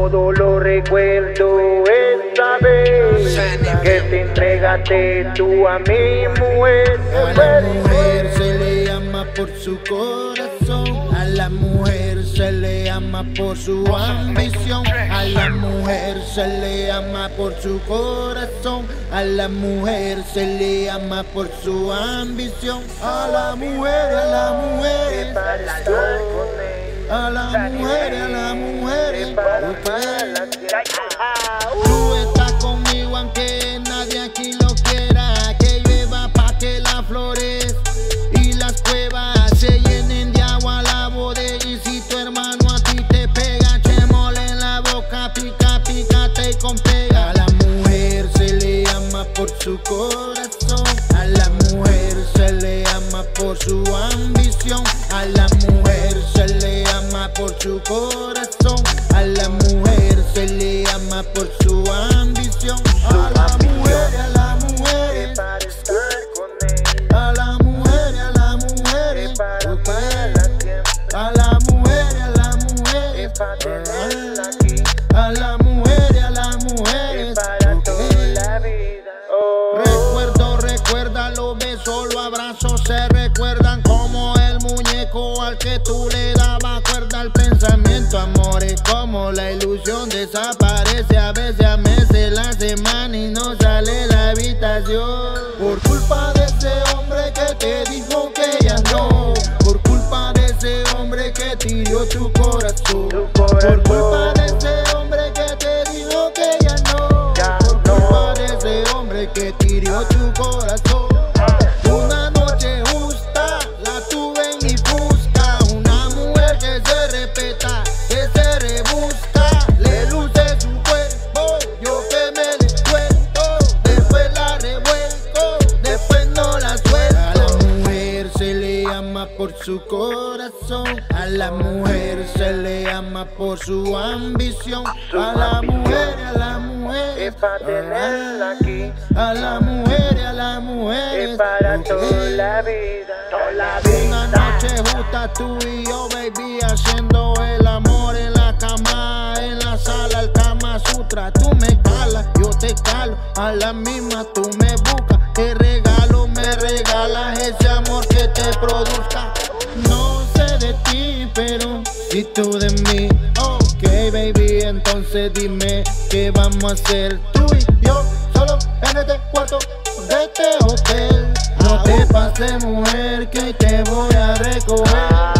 todo lo recuerdo esta vez que te entregaste tú a mi mujer. A la mujer se le ama por su corazón, a la mujer se le ama por su ambición, a la mujer se le ama por su corazón, a la mujer se le ama por su ambición, a la mujer, a la mujer, a la mujer, a la mujer. Tú estás conmigo aunque nadie aquí lo quiera, que llueva pa' que las flores y las cuevas se llenen de agua la bodega. Y si tu hermano a ti te pega, chemole en la boca, pica, pícate con pega. A la mujer se le ama por su corazón, a la mujer se le ama por su ambición, a la mujer se le ama por su corazón, a la mujer se le ama por su ambición, a la mujer, a la mujer, a la mujer, a la mujer, a la mujer, a la mujer, a la mujer, a la mujer, recuerda los besos, los abrazos se recuerdan como el muñeco al que tú le dabas cuerda. El pensamiento, amor, es como la ilusión, desaparece a veces, a meses, la semana y no sale la habitación. Por culpa de ese hombre que te dijo que ya no, por culpa de ese hombre que tiró tu corazón, por culpa de ese hombre que te dijo que ya no, por culpa de ese hombre que tiró tu corazón. Una noche justa la tuve en mi busca, una mujer que se respeta, que se rebusca, le luce su cuerpo, yo que me le cuento, después la revuelco, después no la suelto. A la mujer se le ama por su corazón, a la mujer se le ama por su ambición, a la mujer, a la mujer, es para tenerla aquí, a la mujer, a la mujer, es para toda la vida, toda la vida. Una noche justa tú y yo, baby, haciendo el amor en la cama, en la sala, el Kama Sutra. Tú me calas, yo te calo, a la misma tú me buscas, te regalo, me regalas ese amor que te produzca. No sé de ti, pero si tú de mí, ok, baby, entonces dime qué vamos a hacer tú y yo, solo en este cuarto de este hotel. No te pases, mujer, que te voy a recoger.